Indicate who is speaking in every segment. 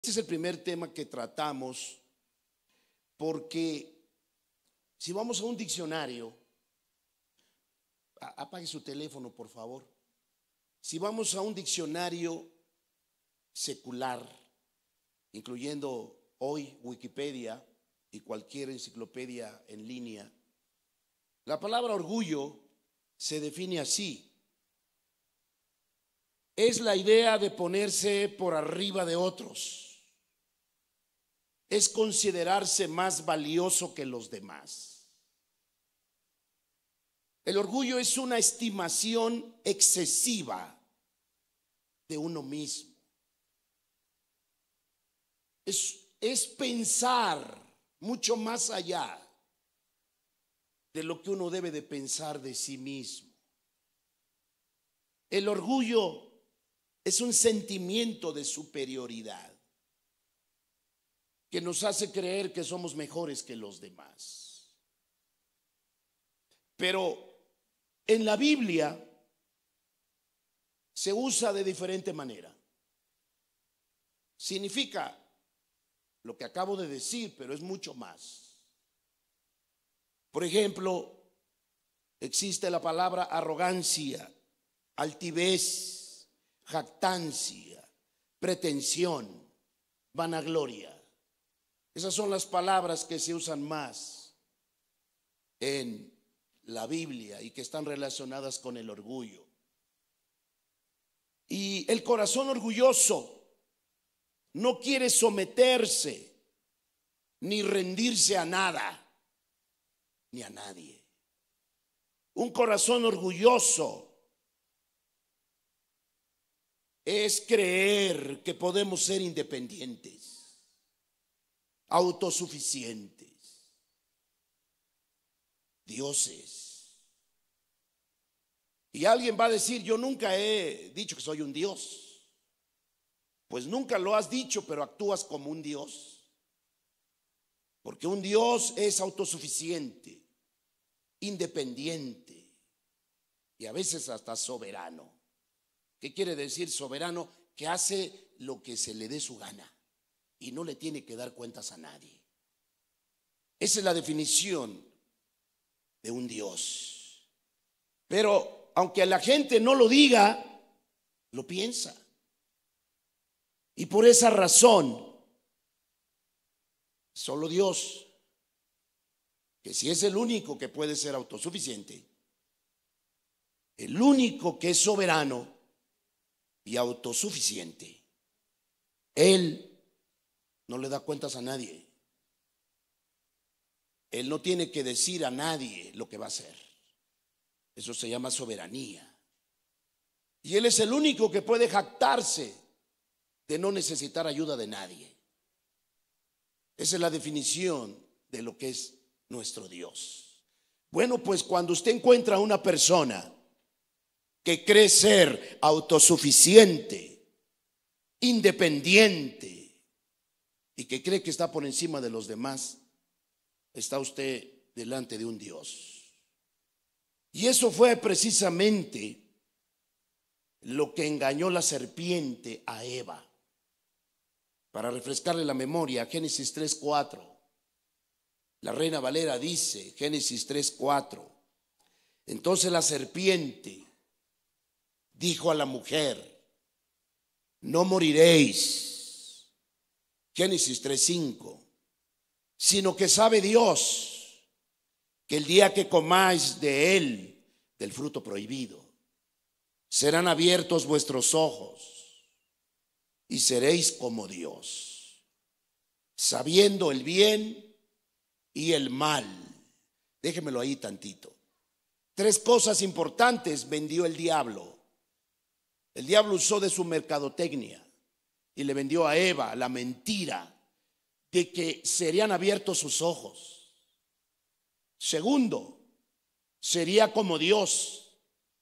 Speaker 1: Este es el primer tema que tratamos, porque si vamos a un diccionario, apague su teléfono por favor. Si vamos a un diccionario secular, incluyendo hoy Wikipedia y cualquier enciclopedia en línea, la palabra orgullo se define así: es la idea de ponerse por arriba de otros, es considerarse más valioso que los demás. El orgullo es una estimación excesiva de uno mismo. Es pensar mucho más allá de lo que uno debe de pensar de sí mismo. El orgullo es un sentimiento de superioridad que nos hace creer que somos mejores que los demás. Pero en la Biblia se usa de diferente manera. Significa lo que acabo de decir, pero es mucho más. Por ejemplo, existe la palabra arrogancia, altivez, jactancia, pretensión, vanagloria. Esas son las palabras que se usan más en la Biblia y que están relacionadas con el orgullo. Y el corazón orgulloso no quiere someterse ni rendirse a nada ni a nadie. Un corazón orgulloso es creer que podemos ser independientes, autosuficientes, dioses. Y alguien va a decir: yo nunca he dicho que soy un dios. Pues nunca lo has dicho, pero actúas como un dios. Porque un dios es autosuficiente, independiente y a veces hasta soberano. ¿Qué quiere decir soberano? Que hace lo que se le dé su gana y no le tiene que dar cuentas a nadie. Esa es la definición de un Dios. Pero aunque la gente no lo diga, lo piensa. Y por esa razón, solo Dios, que si es el único que puede ser autosuficiente, el único que es soberano y autosuficiente, Él no le da cuentas a nadie. Él no tiene que decir a nadie lo que va a hacer. Eso se llama soberanía. Y Él es el único que puede jactarse de no necesitar ayuda de nadie. Esa es la definición de lo que es nuestro Dios. Bueno, pues cuando usted encuentra a una persona que cree ser autosuficiente, independiente y que cree que está por encima de los demás, está usted delante de un Dios. Y eso fue precisamente lo que engañó la serpiente a Eva. Para refrescarle la memoria, Génesis 3:4. La Reina Valera dice, Génesis 3:4. Entonces la serpiente dijo a la mujer: no moriréis. Génesis 3:5. Sino que sabe Dios que el día que comáis de él, del fruto prohibido, serán abiertos vuestros ojos y seréis como Dios, sabiendo el bien y el mal. Déjemelo ahí tantito. Tres cosas importantes vendió el diablo. El diablo usó de su mercadotecnia y le vendió a Eva la mentira de que serían abiertos sus ojos. Segundo, sería como Dios.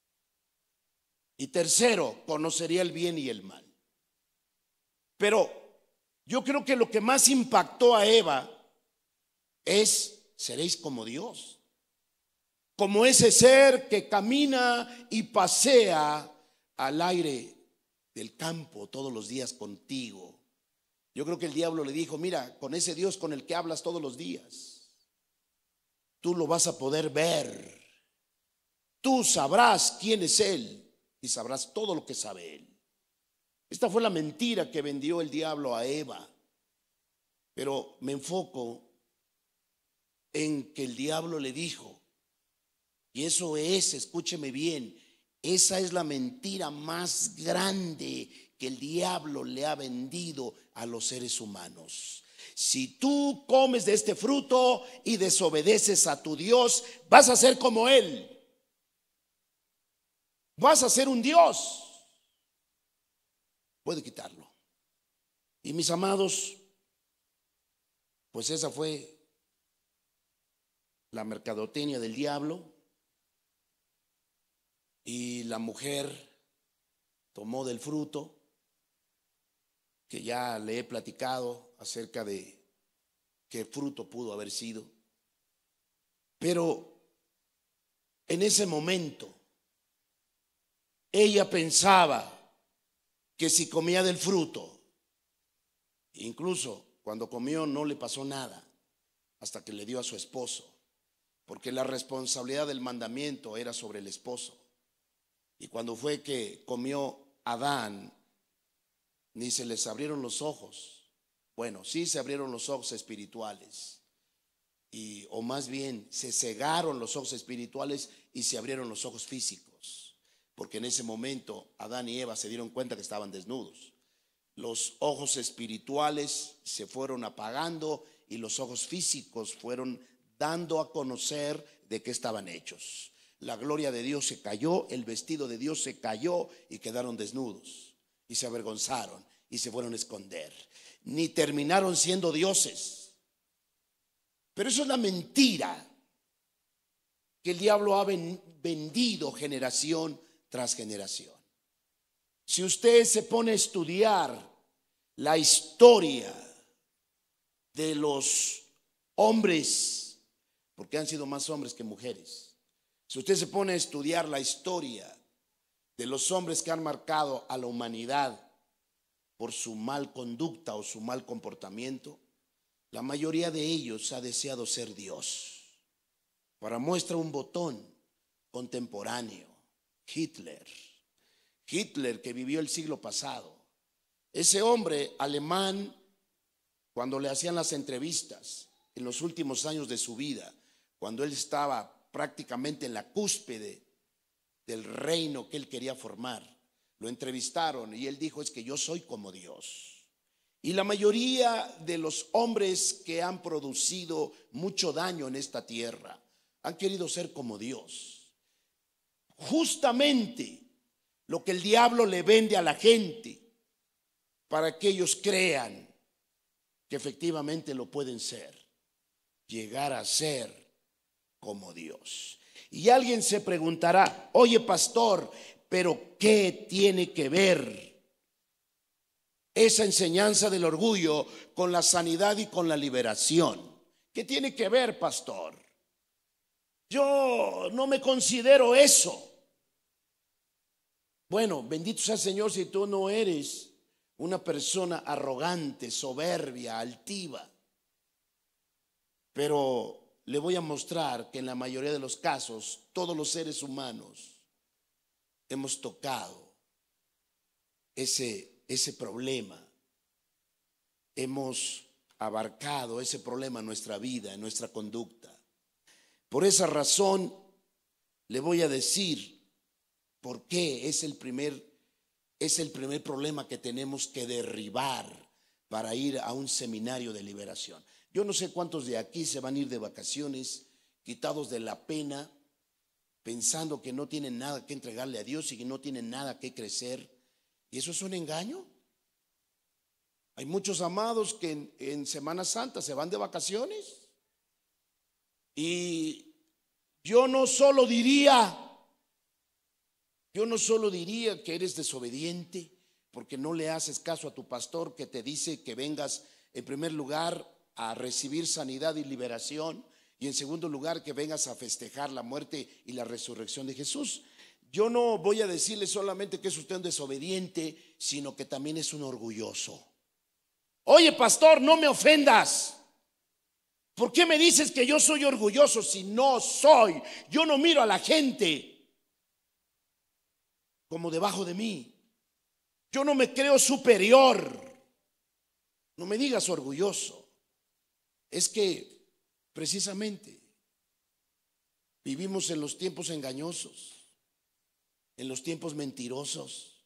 Speaker 1: Y tercero, conocería el bien y el mal. Pero yo creo que lo que más impactó a Eva es: seréis como Dios, como ese ser que camina y pasea al aire del campo todos los días contigo, Yo creo que el diablo le dijo: mira, con ese Dios con el que hablas todos los días, tú lo vas a poder ver. Tú sabrás quién es Él y sabrás todo lo que sabe Él. Esta fue la mentira que vendió el diablo a Eva. Pero me enfoco en que el diablo le dijo, y eso es, escúcheme bien, esa es la mentira más grande que el diablo le ha vendido a los seres humanos. Si tú comes de este fruto y desobedeces a tu Dios, vas a ser como Él. Vas a ser un Dios. Puede quitarlo. Y mis amados, pues esa fue la mercadotecnia del diablo. Y la mujer tomó del fruto, que ya le he platicado acerca de qué fruto pudo haber sido. Pero en ese momento ella pensaba que si comía del fruto, incluso cuando comió no le pasó nada, hasta que le dio a su esposo, porque la responsabilidad del mandamiento era sobre el esposo. Y cuando fue que comió Adán, ni se les abrieron los ojos. Bueno, sí se abrieron los ojos espirituales, o más bien se cegaron los ojos espirituales y se abrieron los ojos físicos, porque en ese momento Adán y Eva se dieron cuenta que estaban desnudos. Los ojos espirituales se fueron apagando y los ojos físicos fueron dando a conocer de qué estaban hechos. La gloria de Dios se cayó, el vestido de Dios se cayó y quedaron desnudos y se avergonzaron y se fueron a esconder. Ni terminaron siendo dioses. Pero eso es la mentira que el diablo ha vendido generación tras generación. Si usted se pone a estudiar la historia de los hombres, porque han sido más hombres que mujeres, si usted se pone a estudiar la historia de los hombres que han marcado a la humanidad por su mal conducta o su mal comportamiento, la mayoría de ellos ha deseado ser Dios. Para muestra un botón contemporáneo, Hitler, que vivió el siglo pasado. Ese hombre alemán, cuando le hacían las entrevistas en los últimos años de su vida, cuando él estaba prácticamente en la cúspide del reino que él quería formar, lo entrevistaron y él dijo: es que yo soy como Dios. Y la mayoría de los hombres que han producido mucho daño en esta tierra han querido ser como Dios. Justamente lo que el diablo le vende a la gente para que ellos crean que efectivamente lo pueden ser, llegar a ser como Dios. Y alguien se preguntará: oye, pastor, pero ¿qué tiene que ver esa enseñanza del orgullo con la sanidad y con la liberación? ¿Qué tiene que ver, pastor? Yo no me considero eso. Bueno, bendito sea el Señor si tú no eres una persona arrogante, soberbia, altiva. Pero le voy a mostrar que en la mayoría de los casos todos los seres humanos hemos tocado ese problema. Hemos abarcado ese problema en nuestra vida, en nuestra conducta. Por esa razón le voy a decir por qué es el primer problema que tenemos que derribar para ir a un seminario de liberación. Yo no sé cuántos de aquí se van a ir de vacaciones quitados de la pena, pensando que no tienen nada que entregarle a Dios y que no tienen nada que crecer. ¿Y eso es un engaño? Hay muchos amados que en Semana Santa se van de vacaciones. Y yo no solo diría que eres desobediente porque no le haces caso a tu pastor que te dice que vengas en primer lugar a recibir sanidad y liberación, y en segundo lugar que vengas a festejar la muerte y la resurrección de Jesús. Yo no voy a decirle solamente que es usted un desobediente, sino que también es un orgulloso. Oye, pastor, no me ofendas. ¿Por qué me dices que yo soy orgulloso si no soy? Yo no miro a la gente como debajo de mí. Yo no me creo superior. No me digas orgulloso. Es que precisamente vivimos en los tiempos engañosos, en los tiempos mentirosos.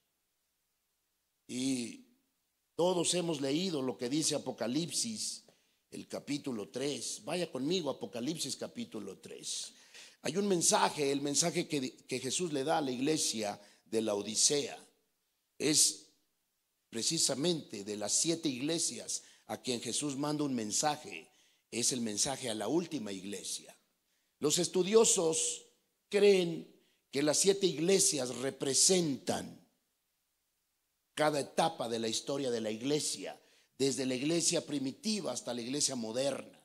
Speaker 1: Y todos hemos leído lo que dice Apocalipsis, el capítulo 3. Vaya conmigo, Apocalipsis capítulo 3. Hay un mensaje, el mensaje que Jesús le da a la iglesia de la Odisea. Es precisamente de las 7 iglesias a quien Jesús manda un mensaje. Es el mensaje a la última iglesia. Los estudiosos creen que las 7 iglesias representan cada etapa de la historia de la iglesia, desde la iglesia primitiva hasta la iglesia moderna.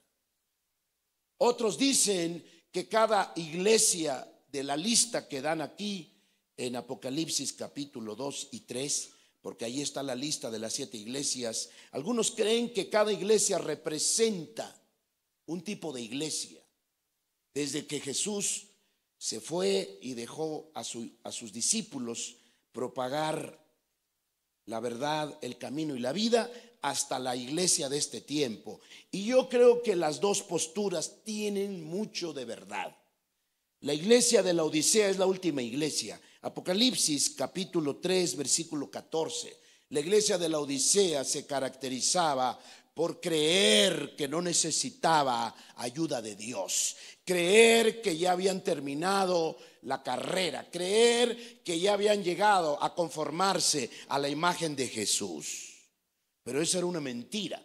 Speaker 1: Otros dicen que cada iglesia de la lista que dan aquí en Apocalipsis capítulo 2 y 3, porque ahí está la lista de las 7 iglesias, algunos creen que cada iglesia representa un tipo de iglesia. Desde que Jesús se fue y dejó a sus discípulos propagar la verdad, el camino y la vida, hasta la iglesia de este tiempo. Y yo creo que las dos posturas tienen mucho de verdad. La iglesia de la Odisea es la última iglesia. Apocalipsis capítulo 3 versículo 14. La iglesia de la Odisea se caracterizaba por creer que no necesitaba ayuda de Dios, creer que ya habían terminado la carrera, creer que ya habían llegado a conformarse a la imagen de Jesús. Pero eso era una mentira,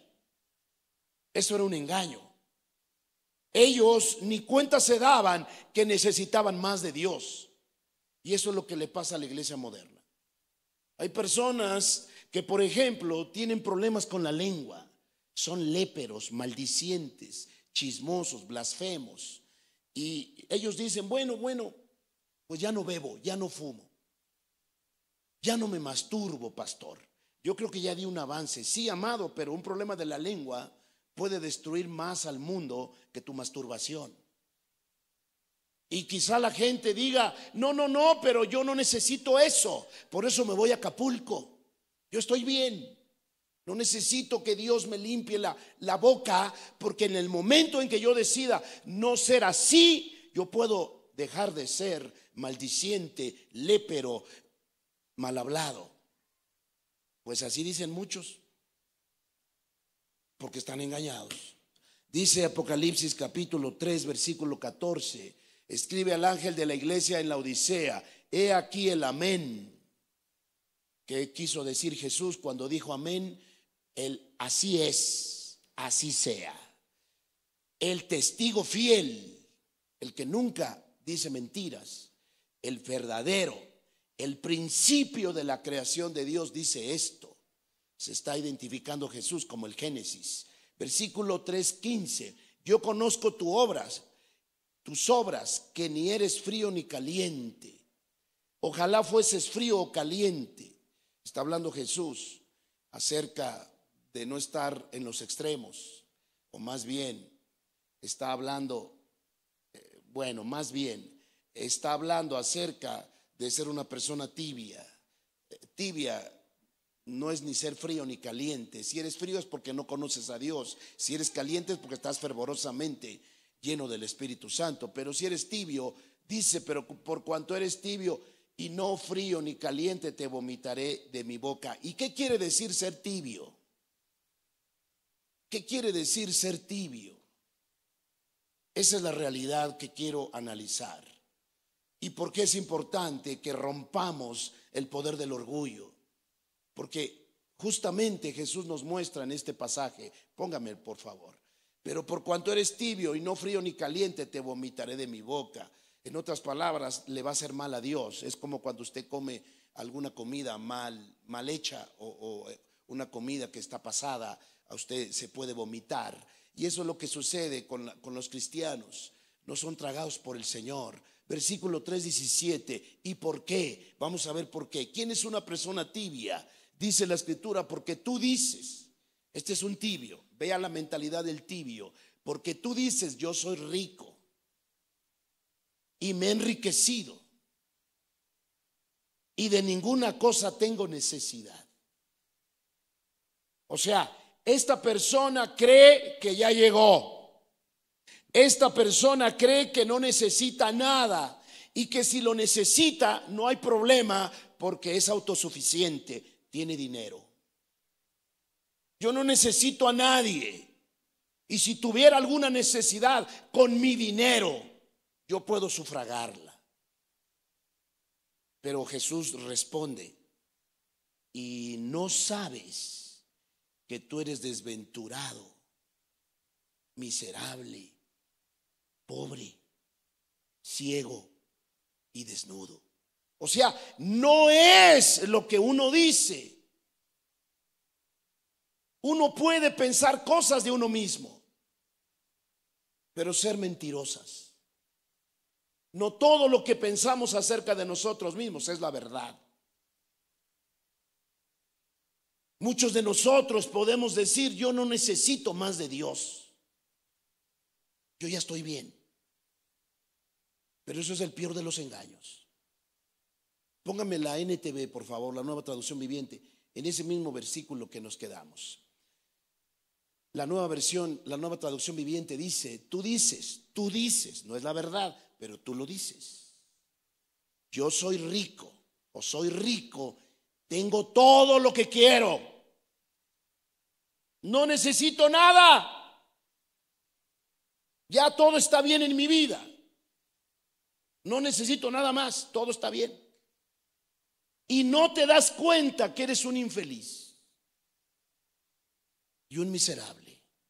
Speaker 1: eso era un engaño. Ellos ni cuenta se daban que necesitaban más de Dios. Y eso es lo que le pasa a la iglesia moderna. Hay personas que, por ejemplo, tienen problemas con la lengua. Son léperos, maldicientes, chismosos, blasfemos. Y ellos dicen, bueno, pues ya no bebo, ya no fumo, ya no me masturbo, pastor. Yo creo que ya di un avance. Sí, amado, pero un problema de la lengua puede destruir más al mundo que tu masturbación. Y quizá la gente diga, no, pero yo no necesito eso. Por eso me voy a Acapulco. Yo estoy bien. No necesito que Dios me limpie la boca, porque en el momento en que yo decida no ser así, yo puedo dejar de ser maldiciente, lépero, mal hablado. Pues así dicen muchos, porque están engañados. Dice Apocalipsis capítulo 3 versículo 14, escribe al ángel de la iglesia en la Odisea, he aquí el amén. ¿Qué quiso decir Jesús cuando dijo amén? El así es, así sea. El testigo fiel, el que nunca dice mentiras, el verdadero, el principio de la creación de Dios dice esto. Se está identificando Jesús como el Génesis. Versículo 3:15, yo conozco tus obras, que ni eres frío ni caliente. Ojalá fueses frío o caliente. Está hablando Jesús acerca de no estar en los extremos, o más bien está hablando, está hablando acerca de ser una persona tibia. Tibia no es ni ser frío ni caliente. Si eres frío es porque no conoces a Dios. Si eres caliente es porque estás fervorosamente lleno del Espíritu Santo. Pero si eres tibio, dice, pero por cuanto eres tibio y no frío ni caliente, te vomitaré de mi boca. ¿Y qué quiere decir ser tibio? ¿Qué quiere decir ser tibio? Esa es la realidad que quiero analizar. ¿Y por qué es importante que rompamos el poder del orgullo? Porque justamente Jesús nos muestra en este pasaje, póngame por favor, pero por cuanto eres tibio y no frío ni caliente, te vomitaré de mi boca. En otras palabras, le va a hacer mal a Dios. Es como cuando usted come alguna comida mal hecha o una comida que está pasada, a usted se puede vomitar. Y eso es lo que sucede con los cristianos. No son tragados por el Señor. Versículo 3:17. ¿Y por qué? Vamos a ver por qué. ¿Quién es una persona tibia? Dice la escritura, porque tú dices, Este es un tibio. Vea la mentalidad del tibio. Porque tú dices, yo soy rico y me he enriquecido y de ninguna cosa tengo necesidad. O sea, esta persona cree que ya llegó. Esta persona cree que no necesita nada y que si lo necesita no hay problema porque es autosuficiente, tiene dinero. Yo no necesito a nadie. Y si tuviera alguna necesidad con mi dinero, yo puedo sufragarla. Pero Jesús responde, y no sabes que tú eres desventurado, miserable, pobre, ciego y desnudo. O sea, no es lo que uno dice. Uno puede pensar cosas de uno mismo, pero ser mentirosas. No todo lo que pensamos acerca de nosotros mismos es la verdad. Muchos de nosotros podemos decir, yo no necesito más de Dios. Yo ya estoy bien. Pero eso es el peor de los engaños. Póngame la NTV, por favor, la Nueva Traducción Viviente, en ese mismo versículo que nos quedamos. La nueva versión, la Nueva Traducción Viviente dice, tú dices, no es la verdad, pero tú lo dices. Yo soy rico o soy rico, tengo todo lo que quiero. No necesito nada. Ya todo está bien en mi vida. No necesito nada más, todo está bien. Y no te das cuenta que eres un infeliz y un miserable.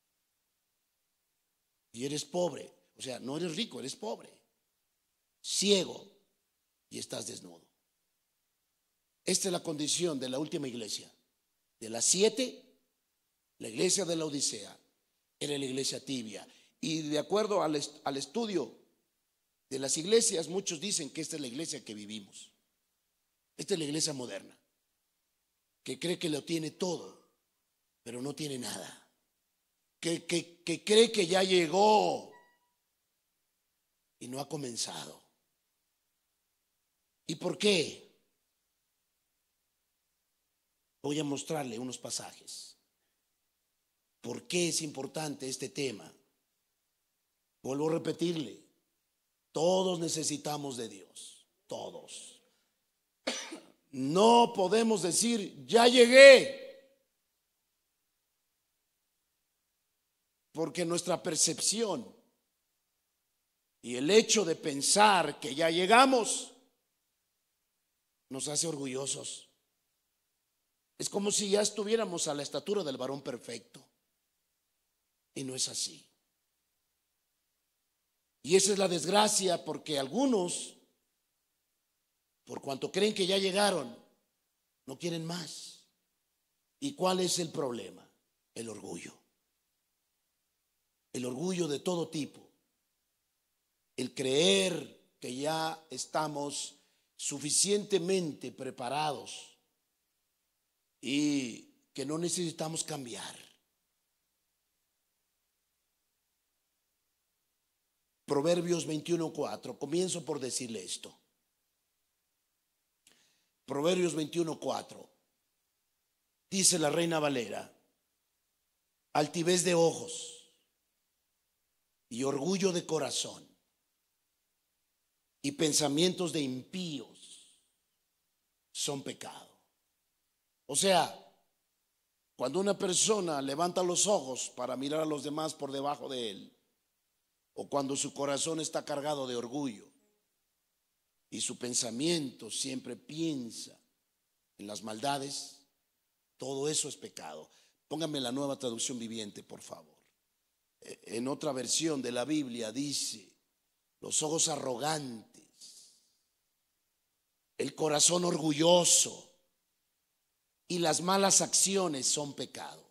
Speaker 1: Y eres pobre, o sea, no eres rico, eres pobre, ciego y estás desnudo. Esta es la condición de la última iglesia. De las 7, la iglesia de la Odisea era la iglesia tibia. Y de acuerdo al estudio de las iglesias, muchos dicen que esta es la iglesia que vivimos. Esta es la iglesia moderna, que cree que lo tiene todo, pero no tiene nada. Que cree que ya llegó y no ha comenzado. ¿Y por qué? Voy a mostrarle unos pasajes. ¿Por qué es importante este tema? Vuelvo a repetirle, todos necesitamos de Dios, todos. No podemos decir, ya llegué. Porque nuestra percepción y el hecho de pensar que ya llegamos nos hace orgullosos. Es como si ya estuviéramos a la estatura del varón perfecto. Y no es así. Y esa es la desgracia, porque algunos, por cuanto creen que ya llegaron, no quieren más. ¿Y cuál es el problema? El orgullo. El orgullo de todo tipo. El creer que ya estamos suficientemente preparados y que no necesitamos cambiar. Proverbios 21:4. Comienzo por decirle esto. Proverbios 21:4. Dice la Reina Valera: altivez de ojos y orgullo de corazón y pensamientos de impíos son pecado. O sea, cuando una persona levanta los ojos para mirar a los demás por debajo de él, o cuando su corazón está cargado de orgullo y su pensamiento siempre piensa en las maldades, todo eso es pecado. Póngame la Nueva Traducción Viviente, por favor. En otra versión de la Biblia dice: los ojos arrogantes, el corazón orgulloso y las malas acciones son pecado.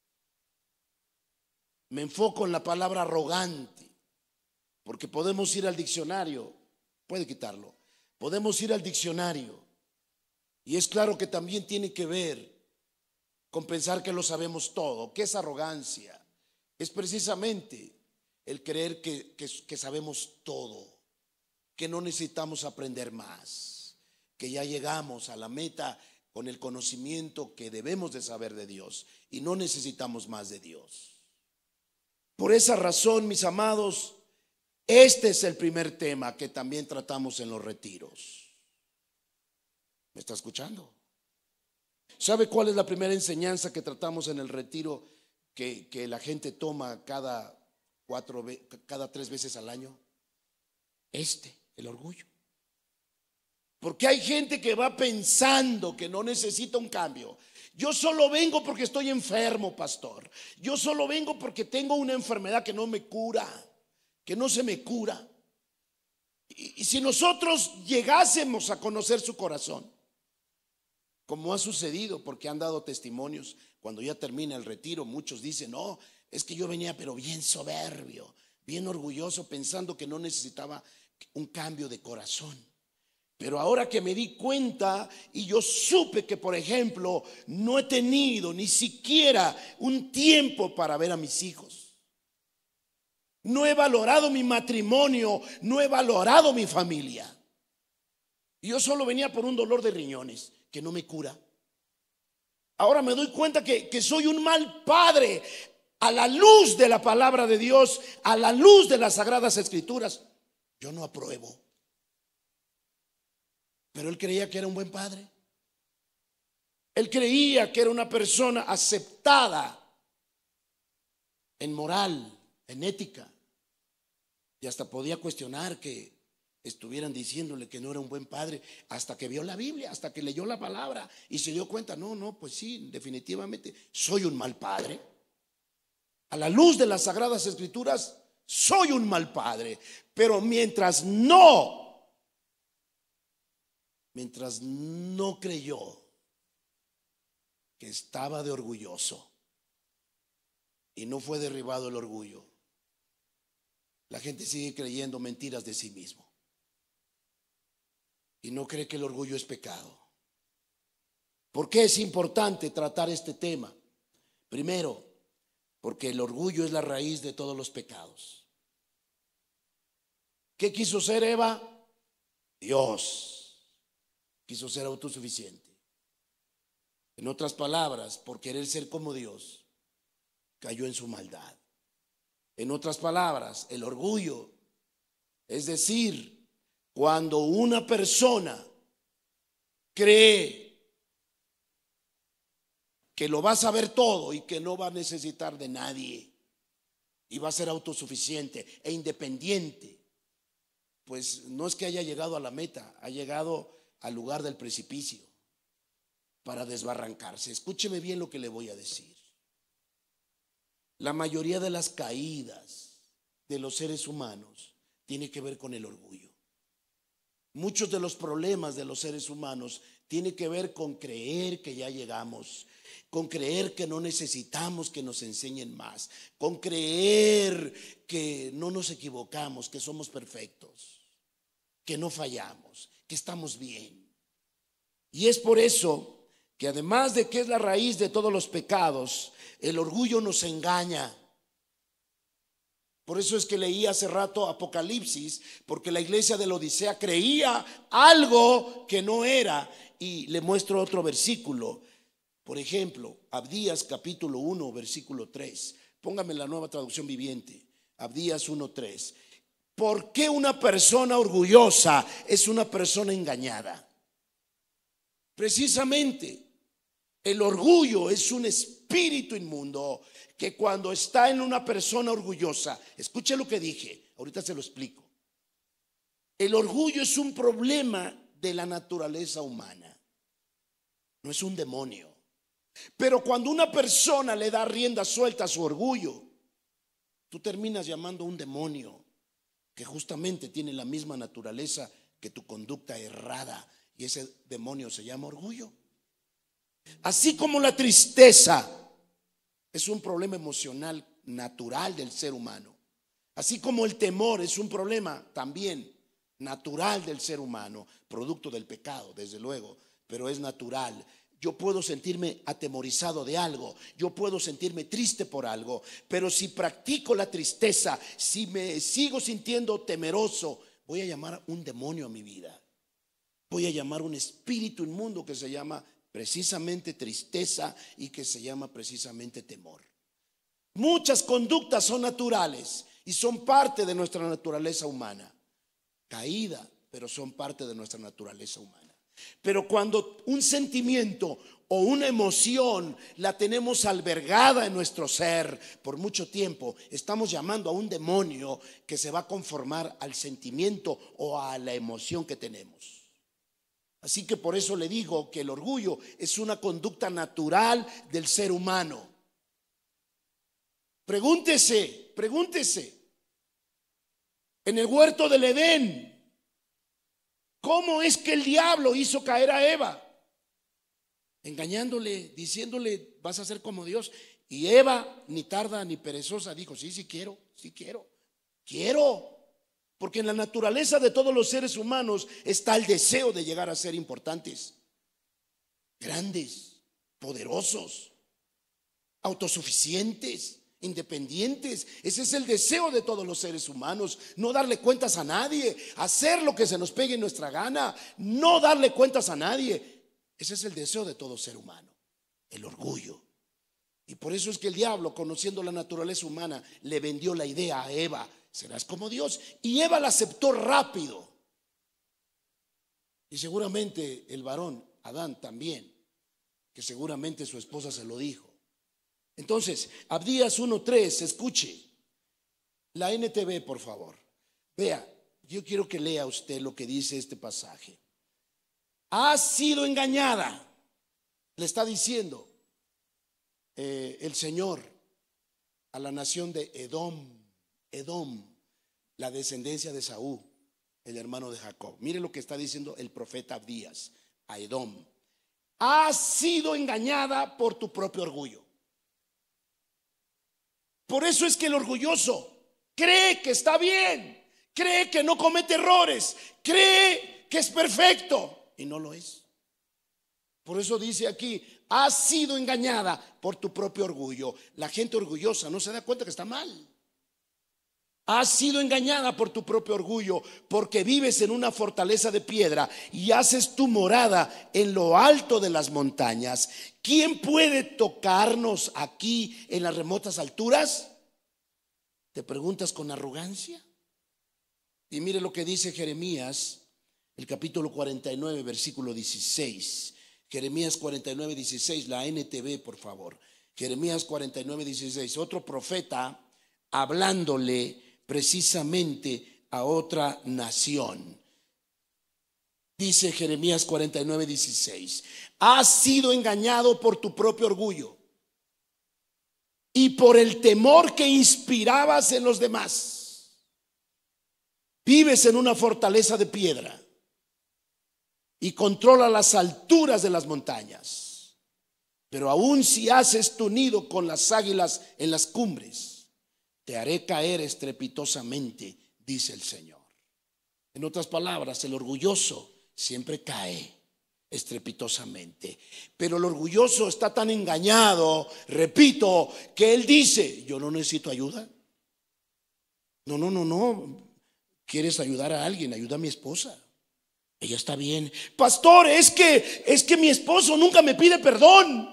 Speaker 1: Me enfoco en la palabra arrogante, porque podemos ir al diccionario, puede quitarlo, podemos ir al diccionario y es claro que también tiene que ver con pensar que lo sabemos todo. ¿Qué es arrogancia? Es precisamente el creer que sabemos todo, que no necesitamos aprender más, que ya llegamos a la meta con el conocimiento que debemos de saber de Dios y no necesitamos más de Dios. Por esa razón, mis amados, este es el primer tema que también tratamos en los retiros. ¿Me está escuchando? ¿Sabe cuál es la primera enseñanza que tratamos en el retiro que la gente toma cada 3 veces al año? El orgullo. Porque hay gente que va pensando que no necesita un cambio. Yo solo vengo porque estoy enfermo, pastor. Yo solo vengo porque tengo una enfermedad que no me cura, que no se me cura. Y si nosotros llegásemos a conocer su corazón, como ha sucedido, porque han dado testimonios, cuando ya termina el retiro, muchos dicen, no, es que yo venía pero bien soberbio, bien orgulloso, pensando que no necesitaba un cambio de corazón. Pero ahora que me di cuenta y yo supe que, por ejemplo, no he tenido ni siquiera un tiempo para ver a mis hijos, no he valorado mi matrimonio, no he valorado mi familia. Yo solo venía por un dolor de riñones que no me cura. Ahora me doy cuenta que soy un mal padre. A la luz de la palabra de Dios, a la luz de las Sagradas Escrituras, yo no apruebo. Pero él creía que era un buen padre. Él creía que era una persona aceptada en moral, en ética. Y hasta podía cuestionar que estuvieran diciéndole que no era un buen padre, hasta que vio la Biblia, hasta que leyó la palabra y se dio cuenta, no, pues sí, definitivamente soy un mal padre. A la luz de las Sagradas Escrituras, soy un mal padre. Pero mientras no creyó que estaba de orgulloso y no fue derribado el orgullo, la gente sigue creyendo mentiras de sí mismo y no cree que el orgullo es pecado. ¿Por qué es importante tratar este tema? Primero, porque el orgullo es la raíz de todos los pecados. ¿Qué quiso ser Eva? Dios. Quiso ser autosuficiente. En otras palabras, por querer ser como Dios, cayó en su maldad. En otras palabras, el orgullo, es decir, cuando una persona cree que lo va a saber todo y que no va a necesitar de nadie y va a ser autosuficiente e independiente, pues no es que haya llegado a la meta, ha llegado al lugar del precipicio para desbarrancarse. Escúcheme bien lo que le voy a decir. La mayoría de las caídas de los seres humanos tiene que ver con el orgullo. Muchos de los problemas de los seres humanos tiene que ver con creer que ya llegamos, con creer que no necesitamos que nos enseñen más, con creer que no nos equivocamos, que somos perfectos, que no fallamos, que estamos bien. Y es por eso que, además de que es la raíz de todos los pecados, el orgullo nos engaña. Por eso es que leí hace rato Apocalipsis, porque la iglesia de la Odisea creía algo que no era. Y le muestro otro versículo. Por ejemplo, Abdías capítulo 1, versículo 3. Póngame la Nueva Traducción Viviente. Abdías 1:3. ¿Por qué una persona orgullosa es una persona engañada? Precisamente, el orgullo es un espíritu inmundo que cuando está en una persona orgullosa, escuche lo que dije, ahorita se lo explico. El orgullo es un problema de la naturaleza humana, no es un demonio. Pero cuando una persona le da rienda suelta a su orgullo, tú terminas llamando a un demonio que justamente tiene la misma naturaleza que tu conducta errada, y ese demonio se llama orgullo. Así como la tristeza es un problema emocional natural del ser humano, así como el temor es un problema también natural del ser humano, producto del pecado, desde luego, pero es natural. yo puedo sentirme atemorizado de algo, yo puedo sentirme triste por algo, pero si practico la tristeza, si me sigo sintiendo temeroso, voy a llamar un demonio a mi vida. Voy a llamar un espíritu inmundo que se llama precisamente tristeza y que se llama precisamente temor. Muchas conductas son naturales y son parte de nuestra naturaleza humana. Caída, pero son parte de nuestra naturaleza humana. Pero cuando un sentimiento o una emoción la tenemos albergada en nuestro ser por mucho tiempo, estamos llamando a un demonio que se va a conformar al sentimiento o a la emoción que tenemos. Así que por eso le digo que el orgullo es una conducta natural del ser humano. Pregúntese, en el huerto del Edén, ¿cómo es que el diablo hizo caer a Eva? Engañándole, diciéndole, vas a ser como Dios. Y Eva, ni tarda ni perezosa, dijo, sí quiero. Porque en la naturaleza de todos los seres humanos está el deseo de llegar a ser importantes, grandes, poderosos, autosuficientes, independientes. Ese es el deseo de todos los seres humanos. No darle cuentas a nadie, hacer lo que se nos pegue en nuestra gana, no darle cuentas a nadie. Ese es el deseo de todo ser humano, el orgullo. Y por eso es que el diablo, conociendo la naturaleza humana, le vendió la idea a Eva: serás como Dios. Y Eva la aceptó rápido. Y seguramente el varón, Adán, también, que seguramente su esposa se lo dijo. Entonces, Abdías 1:3, escuche la NTV, por favor. Vea, yo quiero que lea usted lo que dice este pasaje. Ha sido engañada, le está diciendo el Señor a la nación de Edom, la descendencia de Saúl, el hermano de Jacob. Mire lo que está diciendo el profeta Abdías a Edom. Ha sido engañada por tu propio orgullo. Por eso es que el orgulloso cree que está bien, cree que no comete errores, cree que es perfecto y no lo es. Por eso dice aquí: has sido engañada por tu propio orgullo. La gente orgullosa no se da cuenta que está mal. Has sido engañada por tu propio orgullo, porque vives en una fortaleza de piedra y haces tu morada en lo alto de las montañas. ¿Quién puede tocarnos aquí en las remotas alturas? ¿Te preguntas con arrogancia? Y mire lo que dice Jeremías, el capítulo 49, versículo 16. Jeremías 49, 16, la NTV, por favor. Jeremías 49, 16. Otro profeta hablándole precisamente a otra nación. Dice Jeremías 49, 16: has sido engañado por tu propio orgullo y por el temor que inspirabas en los demás. Vives en una fortaleza de piedra y controla las alturas de las montañas, pero aun si haces tu nido con las águilas en las cumbres, te haré caer estrepitosamente, dice el Señor. En otras palabras, el orgulloso siempre cae estrepitosamente, pero el orgulloso está tan engañado, repito, que él dice: yo no necesito ayuda. No. ¿Quieres ayudar a alguien? Ayuda a mi esposa. Ella está bien. Pastor, es que mi esposo nunca me pide perdón.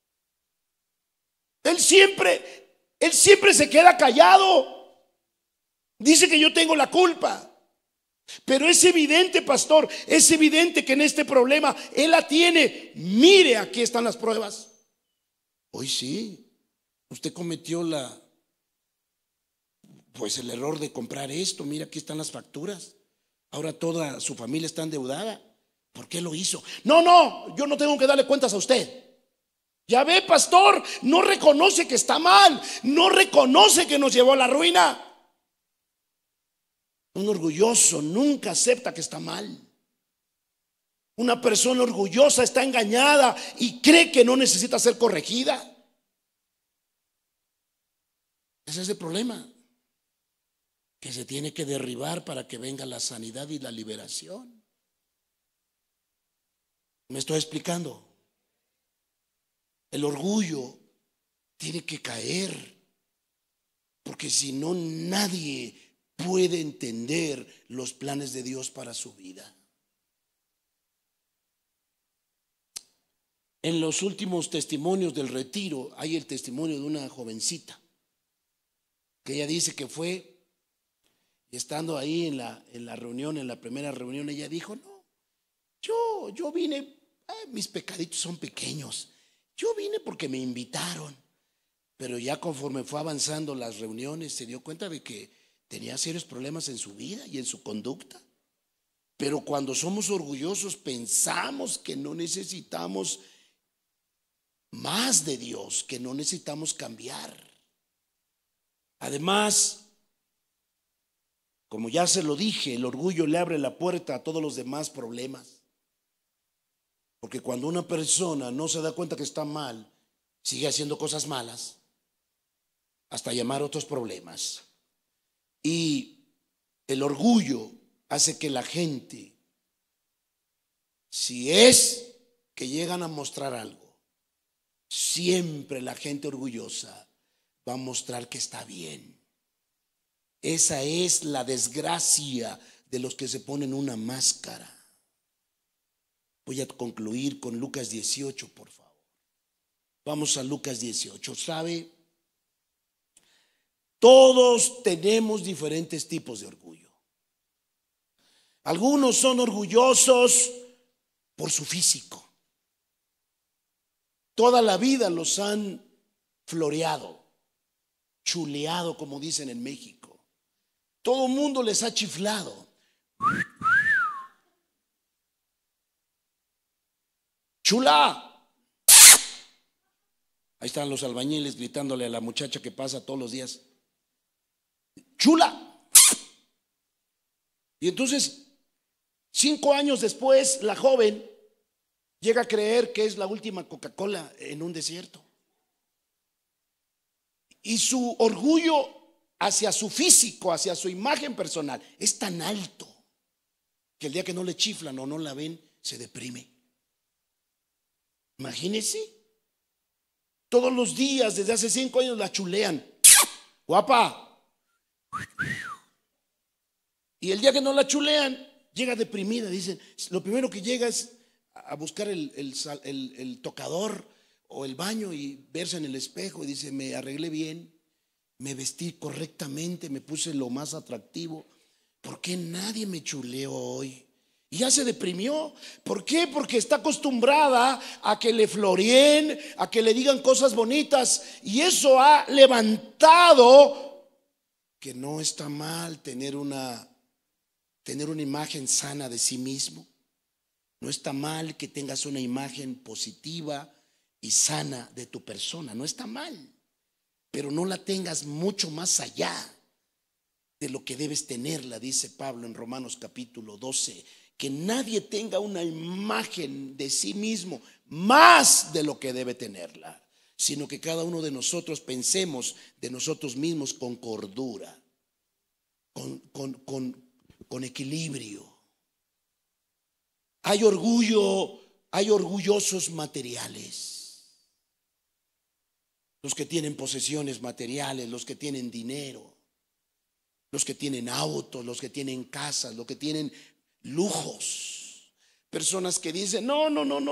Speaker 1: Él siempre se queda callado. Dice que yo tengo la culpa. Pero es evidente, pastor, es evidente que en este problema él la tiene. Mire, aquí están las pruebas. Hoy sí, usted cometió el error de comprar esto. Mira, aquí están las facturas. Ahora toda su familia está endeudada. ¿Por qué lo hizo? No, yo no tengo que darle cuentas a usted. Ya ve, pastor, no reconoce que está mal, no reconoce que nos llevó a la ruina. Un orgulloso nunca acepta que está mal. Una persona orgullosa está engañada y cree que no necesita ser corregida. Ese es el problema que se tiene que derribar para que venga la sanidad y la liberación. ¿Me estoy explicando? El orgullo tiene que caer, porque si no, nadie puede entender los planes de Dios para su vida. En los últimos testimonios del retiro hay el testimonio de una jovencita que ella dice que fue, y estando ahí en la reunión, en la primera reunión, ella dijo: no, yo vine, mis pecaditos son pequeños, yo vine porque me invitaron. Pero ya conforme fue avanzando las reuniones, se dio cuenta de que tenía serios problemas en su vida y en su conducta. Pero cuando somos orgullosos pensamos que no necesitamos más de Dios, que no necesitamos cambiar. Además, como ya se lo dije, el orgullo le abre la puerta a todos los demás problemas. Porque cuando una persona no se da cuenta que está mal, sigue haciendo cosas malas hasta llamar otros problemas. Y el orgullo hace que la gente, si es que llegan a mostrar algo, siempre la gente orgullosa va a mostrar que está bien. Esa es la desgracia de los que se ponen una máscara. Voy a concluir con Lucas 18, por favor. Vamos a Lucas 18. ¿Sabe? Todos tenemos diferentes tipos de orgullo. Algunos son orgullosos por su físico. Toda la vida los han floreado, chuleado, como dicen en México. Todo el mundo les ha chiflado. Chula. Ahí están los albañiles gritándole a la muchacha que pasa todos los días: chula. Y entonces, 5 años después, la joven llega a creer que es la última Coca-Cola en un desierto. Y su orgullo hacia su físico, hacia su imagen personal, es tan alto que el día que no le chiflan o no la ven, se deprime. Imagínense. Todos los días, desde hace 5 años, la chulean. Guapa. Y el día que no la chulean, llega deprimida. Dicen, lo primero que llega es a buscar el tocador o el baño y verse en el espejo y dice: me arreglé bien, me vestí correctamente, me puse lo más atractivo. ¿Por qué nadie me chuleó hoy? Y ya se deprimió. ¿Por qué? Porque está acostumbrada a que le floreen, a que le digan cosas bonitas, y eso ha levantado que no está mal tener una imagen sana de sí mismo. No está mal que tengas una imagen positiva y sana de tu persona. No está mal, pero no la tengas mucho más allá de lo que debes tenerla, dice Pablo en Romanos capítulo 12. Que nadie tenga una imagen de sí mismo más de lo que debe tenerla, sino que cada uno de nosotros pensemos de nosotros mismos con cordura, con equilibrio. Hay orgullo, hay orgullosos materiales. Los que tienen posesiones materiales, los que tienen dinero, los que tienen autos, los que tienen casas, los que tienen lujos. Personas que dicen: no,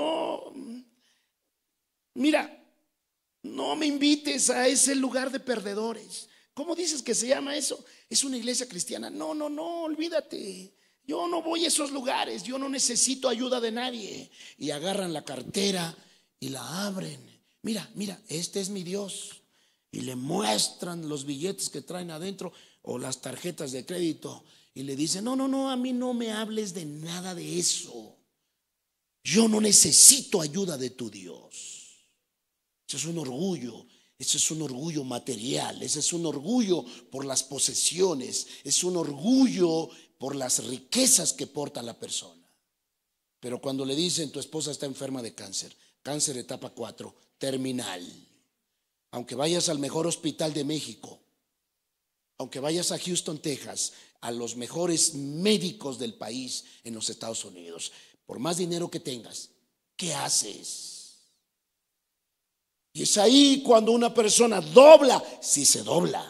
Speaker 1: mira, no me invites a ese lugar de perdedores. ¿Cómo dices que se llama eso? Es una iglesia cristiana. No, olvídate. Yo no voy a esos lugares, yo no necesito ayuda de nadie. Y agarran la cartera y la abren. Mira, este es mi Dios. Y le muestran los billetes que traen adentro o las tarjetas de crédito. Y le dice: no, a mí no me hables de nada de eso. Yo no necesito ayuda de tu Dios. Ese es un orgullo, ese es un orgullo material, ese es un orgullo por las posesiones, es un orgullo por las riquezas que porta la persona. Pero cuando le dicen: tu esposa está enferma de cáncer, cáncer etapa 4, terminal, aunque vayas al mejor hospital de México, aunque vayas a Houston, Texas, a los mejores médicos del país en los Estados Unidos, por más dinero que tengas, ¿qué haces? Y es ahí cuando una persona dobla, sí se dobla.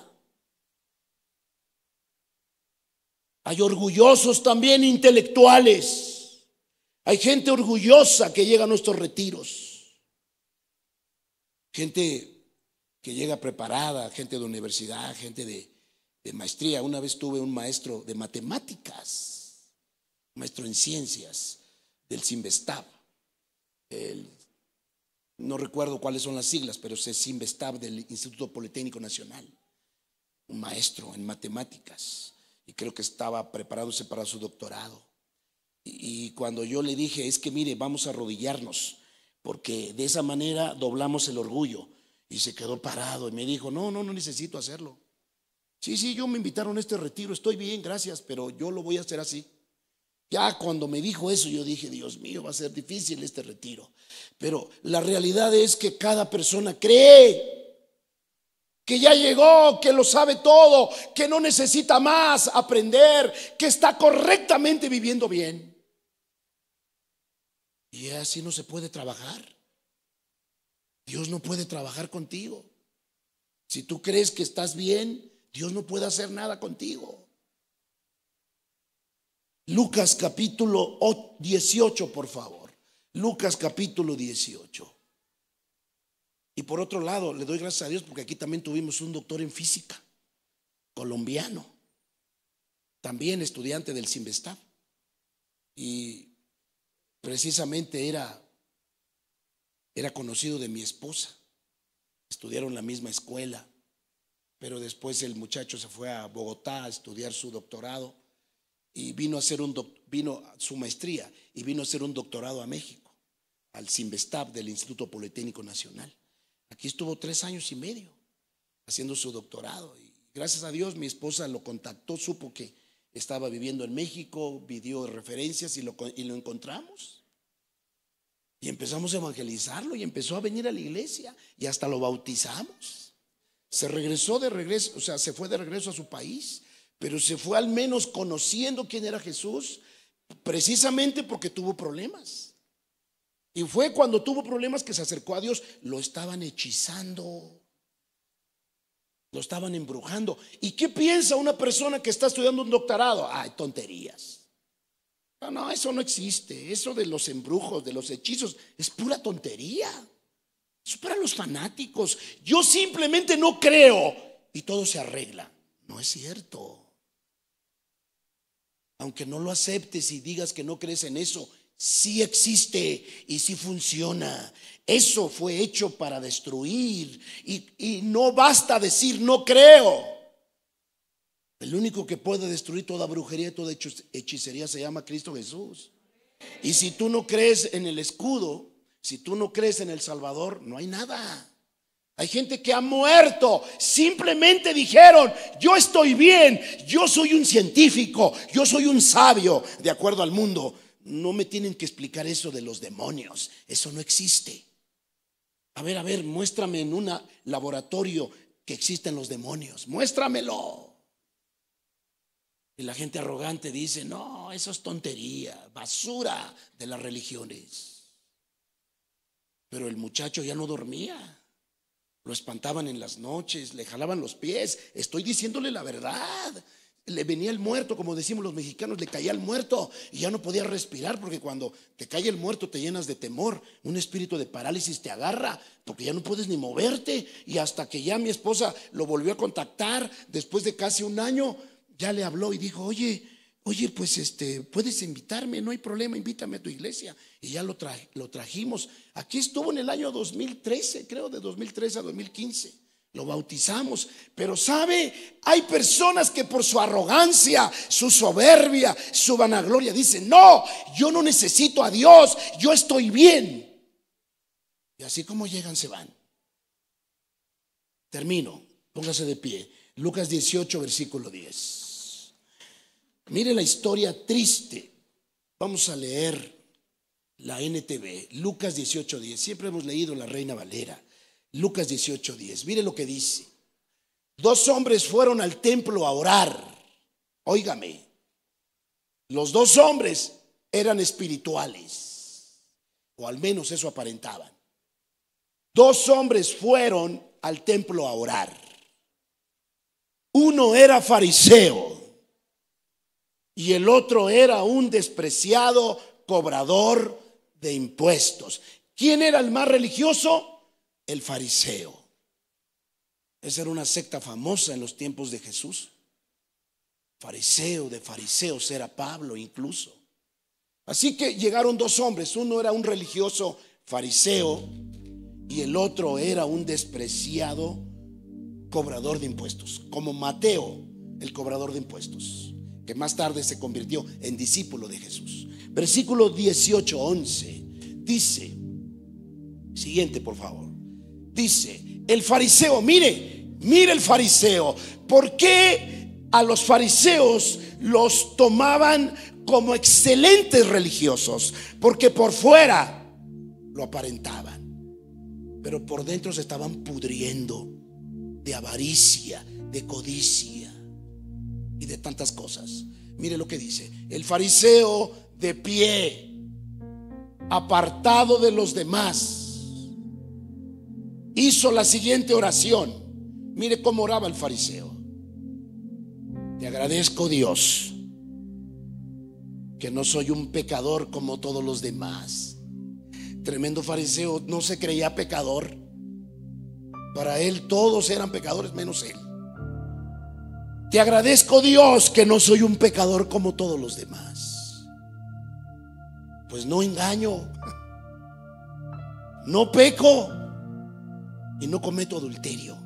Speaker 1: Hay orgullosos también intelectuales. Hay gente orgullosa que llega a nuestros retiros. Gente que llega preparada, gente de universidad, gente de maestría. Una vez tuve un maestro de matemáticas, maestro en ciencias del Cinvestav. No recuerdo cuáles son las siglas, pero es Cinvestav del Instituto Politécnico Nacional. Un maestro en matemáticas. Y creo que estaba preparándose para su doctorado. Y cuando yo le dije, es que mire, vamos a arrodillarnos, porque de esa manera doblamos el orgullo. Y se quedó parado y me dijo, no necesito hacerlo. Sí, yo me invitaron a este retiro, estoy bien, gracias, pero yo lo voy a hacer así. Ya cuando me dijo eso, yo dije, Dios mío, va a ser difícil este retiro. Pero la realidad es que cada persona cree que ya llegó, que lo sabe todo, que no necesita más aprender, que está correctamente viviendo bien. Y así no se puede trabajar. Dios no puede trabajar contigo. Si tú crees que estás bien, Dios no puede hacer nada contigo. Lucas capítulo 18, por favor. Lucas capítulo 18. Y por otro lado, le doy gracias a Dios porque aquí también tuvimos un doctor en física, colombiano, también estudiante del Cinvestav. Y precisamente era conocido de mi esposa. Estudiaron la misma escuela, pero después el muchacho se fue a Bogotá a estudiar su doctorado y vino a hacer su maestría y vino a hacer un doctorado a México, al Cinvestav del Instituto Politécnico Nacional. Aquí estuvo 3 años y medio haciendo su doctorado y gracias a Dios mi esposa lo contactó, supo que estaba viviendo en México, pidió referencias y lo encontramos. Y empezamos a evangelizarlo y empezó a venir a la iglesia y hasta lo bautizamos. Se fue de regreso a su país, pero se fue al menos conociendo quién era Jesús, precisamente porque tuvo problemas. Y fue cuando tuvo problemas que se acercó a Dios. Lo estaban hechizando, lo estaban embrujando. ¿Y qué piensa una persona que está estudiando un doctorado? Ay, tonterías. No, eso no existe. Eso de los embrujos, de los hechizos, es pura tontería. Eso es para los fanáticos. Yo simplemente no creo y todo se arregla. No es cierto. Aunque no lo aceptes y digas que no crees en eso, sí existe y sí funciona. Eso fue hecho para destruir y no basta decir no creo. El único que puede destruir toda brujería y toda hechicería se llama Cristo Jesús. Y si tú no crees en el escudo, si tú no crees en el Salvador, no hay nada. Hay gente que ha muerto, simplemente dijeron, yo estoy bien, yo soy un científico, yo soy un sabio, de acuerdo al mundo. No me tienen que explicar eso de los demonios, eso no existe. A ver, muéstrame en un laboratorio que existen los demonios, muéstramelo. Y la gente arrogante dice, no, eso es tontería, basura de las religiones. Pero el muchacho ya no dormía. Lo espantaban en las noches, le jalaban los pies. Estoy diciéndole la verdad. Le venía el muerto, como decimos los mexicanos, le caía el muerto y ya no podía respirar, porque cuando te cae el muerto te llenas de temor. Un espíritu de parálisis te agarra porque ya no puedes ni moverte. Y hasta que ya mi esposa lo volvió a contactar después de casi un año, ya le habló y dijo, oye, pues puedes invitarme, no hay problema, invítame a tu iglesia. Y ya lo trajimos. Aquí estuvo en el año 2013, creo, de 2013 a 2015. Lo bautizamos. Pero sabe, hay personas que por su arrogancia, su soberbia, su vanagloria dicen, no, yo no necesito a Dios, yo estoy bien. Y así como llegan se van. Termino, póngase de pie. Lucas 18, versículo 10. Mire la historia triste. Vamos a leer la NTV, Lucas 18:10. Siempre hemos leído la Reina Valera. Lucas 18:10. Mire lo que dice. 2 hombres fueron al templo a orar. Óigame. Los 2 hombres eran espirituales, o al menos eso aparentaban. dos hombres fueron al templo a orar. Uno era fariseo y el otro era un despreciado cobrador de impuestos. ¿Quién era el más religioso? El fariseo. Esa era una secta famosa en los tiempos de Jesús. Fariseo de fariseos era Pablo incluso. Así que llegaron dos hombres. Uno era un religioso fariseo y el otro era un despreciado cobrador de impuestos, como Mateo, el cobrador de impuestos, que más tarde se convirtió en discípulo de Jesús. Versículo 18:11 dice, siguiente por favor, dice, el fariseo, mire el fariseo. ¿Por qué a los fariseos los tomaban como excelentes religiosos? Porque por fuera lo aparentaban, pero por dentro se estaban pudriendo de avaricia, de codicia y de tantas cosas. Mire lo que dice: el fariseo de pie, apartado de los demás, hizo la siguiente oración. Mire cómo oraba el fariseo: te agradezco, Dios, que no soy un pecador como todos los demás. Tremendo fariseo, no se creía pecador. Para él todos eran pecadores menos él. Te agradezco, Dios, que no soy un pecador como todos los demás. Pues no engaño, no peco y no cometo adulterio.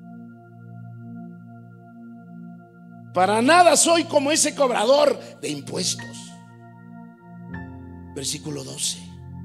Speaker 1: Para nada soy como ese cobrador de impuestos. Versículo 12.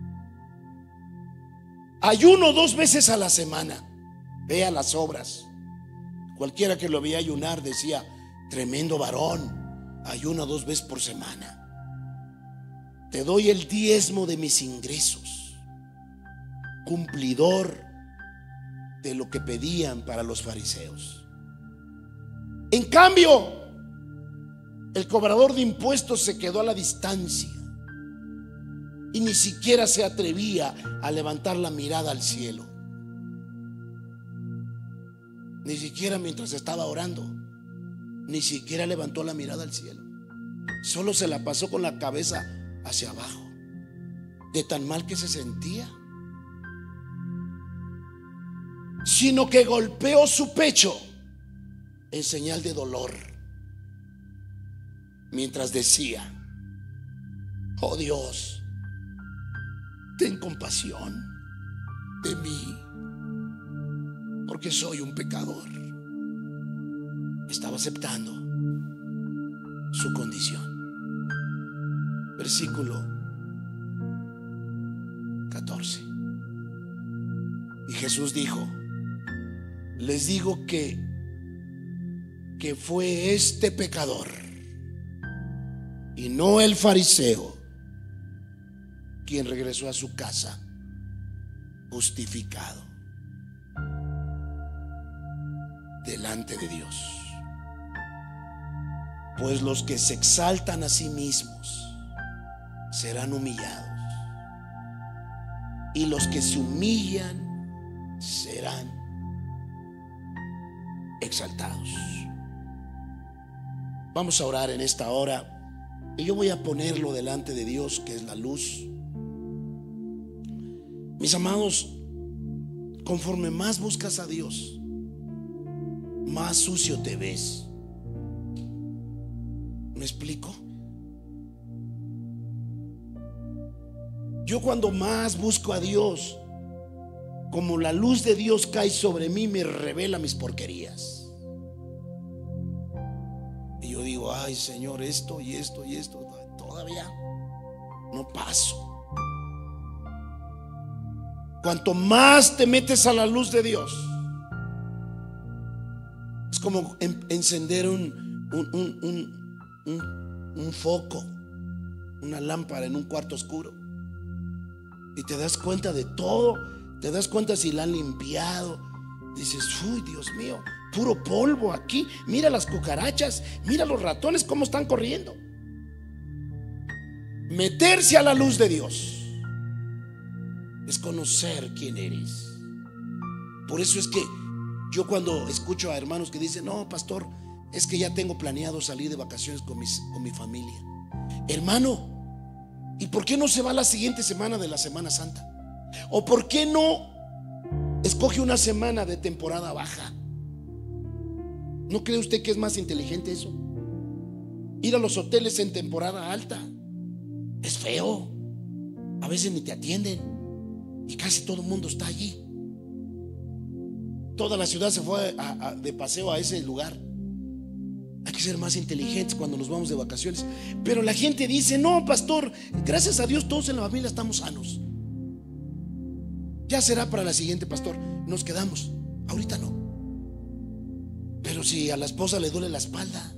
Speaker 1: Ayuno 2 veces a la semana. Vea las obras. Cualquiera que lo veía ayunar decía: tremendo varón, ayuna 2 veces por semana. Te doy el diezmo de mis ingresos. Cumplidor de lo que pedían para los fariseos. En cambio, el cobrador de impuestos se quedó a la distancia y ni siquiera se atrevía a levantar la mirada al cielo. Ni siquiera mientras estaba orando, ni siquiera levantó la mirada al cielo. Solo se la pasó con la cabeza hacia abajo, de tan mal que se sentía, sino que golpeó su pecho en señal de dolor, mientras decía: oh Dios, ten compasión de mí, porque soy un pecador. Estaba aceptando su condición. Versículo 14. Y Jesús dijo: les digo que fue este pecador y no el fariseo quien regresó a su casa justificado delante de Dios. Pues los que se exaltan a sí mismos serán humillados, y los que se humillan serán exaltados. Vamos a orar en esta hora y yo voy a ponerlo delante de Dios, que es la luz. Mis amados, conforme más buscas a Dios, más sucio te ves. ¿Me explico? Yo cuando más busco a Dios, como la luz de Dios cae sobre mí, me revela mis porquerías. Y yo digo: ay, Señor, esto y esto y esto, todavía no paso. Cuanto más te metes a la luz de Dios, es como encender un foco, una lámpara en un cuarto oscuro, y te das cuenta de todo. Te das cuenta si la han limpiado. Dices: uy, Dios mío, puro polvo aquí. Mira las cucarachas, mira los ratones cómo están corriendo. Meterse a la luz de Dios es conocer quién eres. Por eso es que yo cuando escucho a hermanos que dicen: no, pastor, es que ya tengo planeado salir de vacaciones con mi familia. Hermano, ¿y por qué no se va la siguiente semana de la Semana Santa? ¿O por qué no escoge una semana de temporada baja? ¿No cree usted que es más inteligente eso? Ir a los hoteles en temporada alta es feo. A veces ni te atienden y casi todo el mundo está allí. Toda la ciudad se fue de paseo a ese lugar. Hay que ser más inteligentes cuando nos vamos de vacaciones. Pero la gente dice: no, pastor, gracias a Dios todos en la familia estamos sanos. Ya será para la siguiente, pastor. Nos quedamos. Ahorita no. Pero si a la esposa le duele la espalda,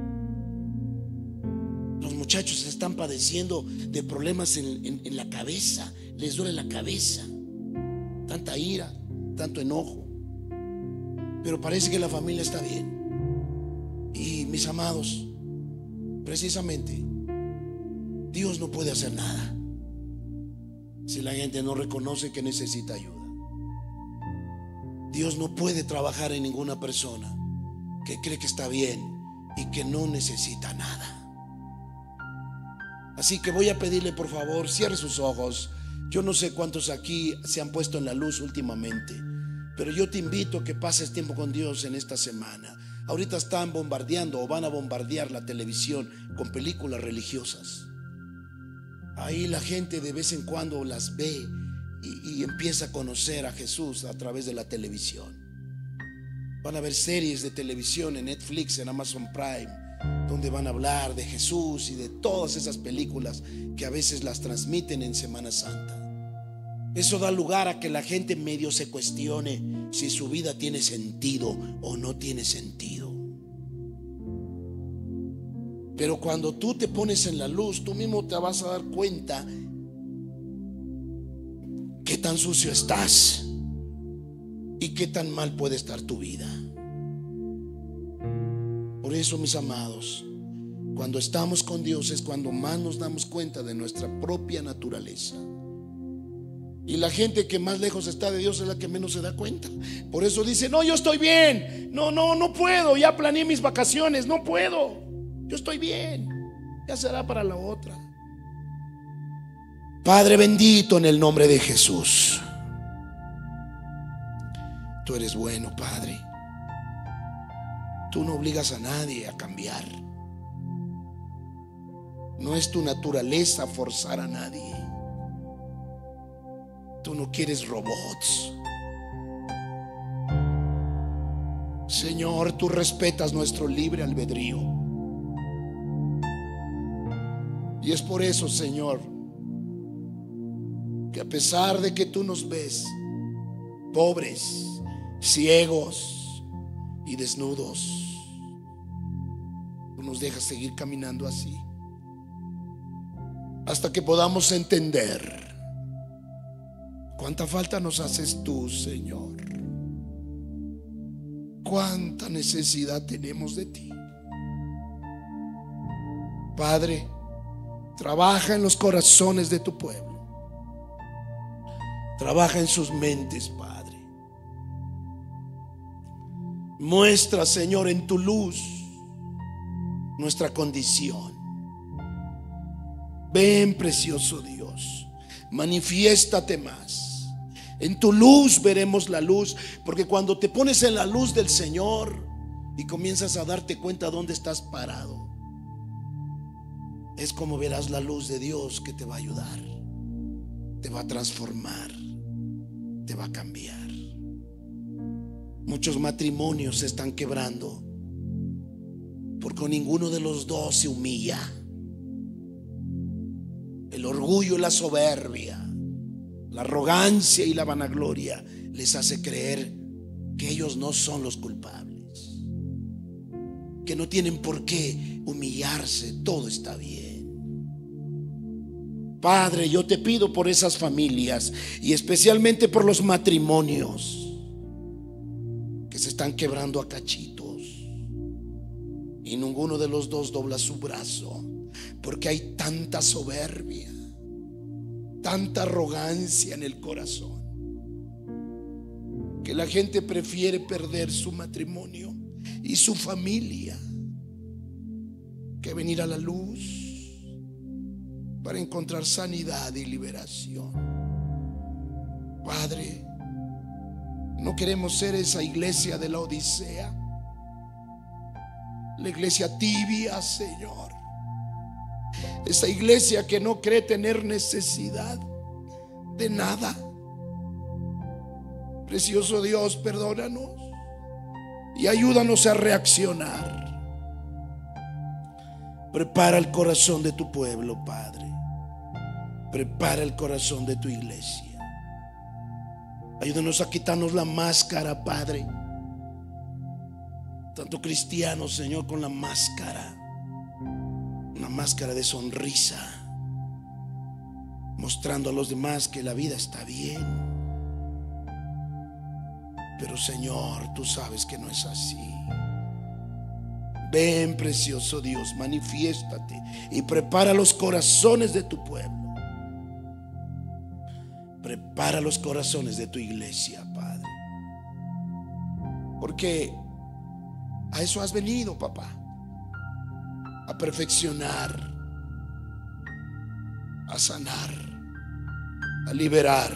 Speaker 1: los muchachos están padeciendo de problemas en la cabeza, les duele la cabeza, tanta ira, tanto enojo, pero parece que la familia está bien. Y mis amados, precisamente Dios no puede hacer nada si la gente no reconoce que necesita ayuda. Dios no puede trabajar en ninguna persona que cree que está bien y que no necesita nada. Así que voy a pedirle, por favor, cierre sus ojos. Yo no sé cuántos aquí se han puesto en la luz últimamente, pero yo te invito a que pases tiempo con Dios en esta semana. Ahorita están bombardeando o van a bombardear la televisión con películas religiosas. Ahí la gente de vez en cuando las ve y empieza a conocer a Jesús a través de la televisión. Van a ver series de televisión en Netflix, en Amazon Prime, donde van a hablar de Jesús y de todas esas películas que a veces las transmiten en Semana Santa. Eso da lugar a que la gente medio se cuestione si su vida tiene sentido o no tiene sentido. Pero cuando tú te pones en la luz, tú mismo te vas a dar cuenta qué tan sucio estás y qué tan mal puede estar tu vida. Por eso, mis amados, cuando estamos con Dios es cuando más nos damos cuenta de nuestra propia naturaleza. Y la gente que más lejos está de Dios es la que menos se da cuenta. Por eso dice: no, yo estoy bien. No puedo. Ya planeé mis vacaciones. No puedo. Yo estoy bien. Ya será para la otra. Padre bendito, en el nombre de Jesús. Tú eres bueno, Padre. Tú no obligas a nadie a cambiar. No es tu naturaleza forzar a nadie. Tú no quieres robots. Señor, tú respetas nuestro libre albedrío. Y es por eso, Señor, que a pesar de que tú nos ves pobres, ciegos y desnudos, tú nos dejas seguir caminando así hasta que podamos entender cuánta falta nos haces tú, Señor. Cuánta necesidad tenemos de ti. Padre, trabaja en los corazones de tu pueblo. Trabaja en sus mentes, Padre. Muestra, Señor, en tu luz nuestra condición. Ven, precioso Dios, manifiéstate más. En tu luz veremos la luz, porque cuando te pones en la luz del Señor y comienzas a darte cuenta dónde estás parado, es como verás la luz de Dios que te va a ayudar, te va a transformar, te va a cambiar. Muchos matrimonios se están quebrando porque ninguno de los dos se humilla. El orgullo y la soberbia, la arrogancia y la vanagloria les hace creer que ellos no son los culpables, que no tienen por qué humillarse, todo está bien. Padre, yo te pido por esas familias y especialmente por los matrimonios que se están quebrando a cachitos y ninguno de los dos dobla su brazo, porque hay tanta soberbia, tanta arrogancia en el corazón, que la gente prefiere perder su matrimonio y su familia que venir a la luz para encontrar sanidad y liberación. Padre, no queremos ser esa iglesia de la Odisea, la iglesia tibia, Señor, esa iglesia que no cree tener necesidad de nada. Precioso Dios, perdónanos y ayúdanos a reaccionar. Prepara el corazón de tu pueblo, Padre. Prepara el corazón de tu iglesia. Ayúdanos a quitarnos la máscara, Padre. Tanto cristianos, Señor, con la máscara, una máscara de sonrisa, mostrando a los demás que la vida está bien. Pero Señor, tú sabes que no es así. Ven, precioso Dios, manifiéstate y prepara los corazones de tu pueblo. Prepara los corazones de tu iglesia, Padre, porque a eso has venido, papá, a perfeccionar, a sanar, a liberar.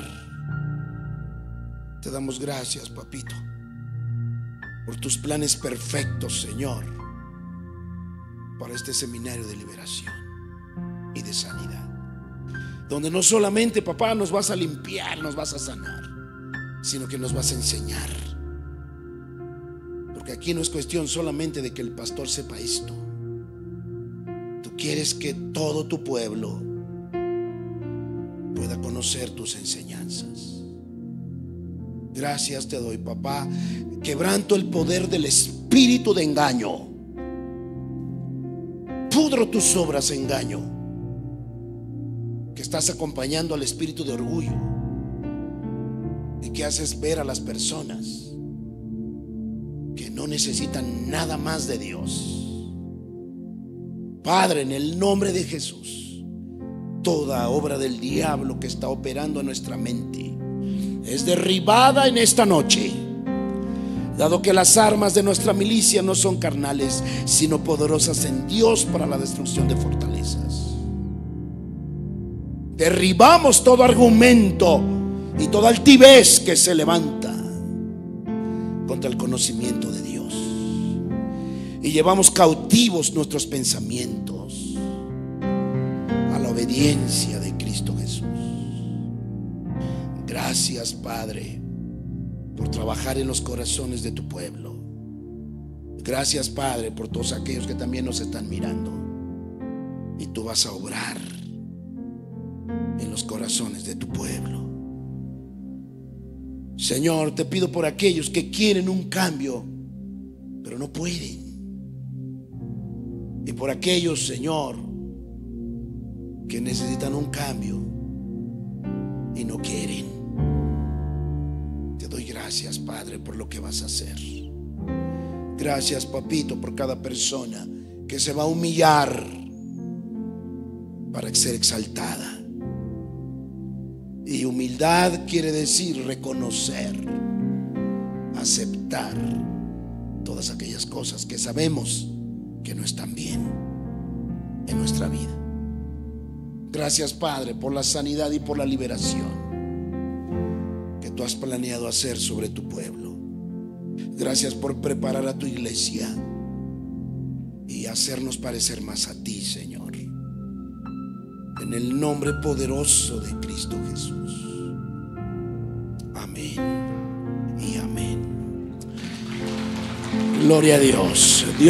Speaker 1: Te damos gracias, papito, por tus planes perfectos, Señor, para este seminario de liberación y de sanidad, donde no solamente, papá, nos vas a limpiar, nos vas a sanar, sino que nos vas a enseñar. Porque aquí no es cuestión solamente de que el pastor sepa esto. Tú quieres que todo tu pueblo pueda conocer tus enseñanzas. Gracias te doy, papá. Quebranto el poder del espíritu de engaño. Pudro tus obras, engaño, que estás acompañando al espíritu de orgullo y que haces ver a las personas que no necesitan nada más de Dios. Padre, en el nombre de Jesús, toda obra del diablo que está operando en nuestra mente es derribada en esta noche, dado que las armas de nuestra milicia no son carnales, sino poderosas en Dios para la destrucción de fortalezas. Derribamos todo argumento y toda altivez que se levanta contra el conocimiento de Dios, y llevamos cautivos nuestros pensamientos a la obediencia de Cristo Jesús. Gracias, Padre, por trabajar en los corazones de tu pueblo. Gracias, Padre, por todos aquellos que también nos están mirando, y tú vas a obrar en los corazones de tu pueblo. Señor, te pido por aquellos que quieren un cambio pero no pueden, y por aquellos, Señor, que necesitan un cambio y no quieren. Te doy gracias, Padre, por lo que vas a hacer. Gracias, papito, por cada persona que se va a humillar para ser exaltada. Y humildad quiere decir reconocer, aceptar todas aquellas cosas que sabemos que no están bien en nuestra vida. Gracias, Padre, por la sanidad y por la liberación que tú has planeado hacer sobre tu pueblo. Gracias por preparar a tu iglesia y hacernos parecer más a ti, Señor, en el nombre poderoso de Cristo Jesús. Amén y amén. Gloria a Dios.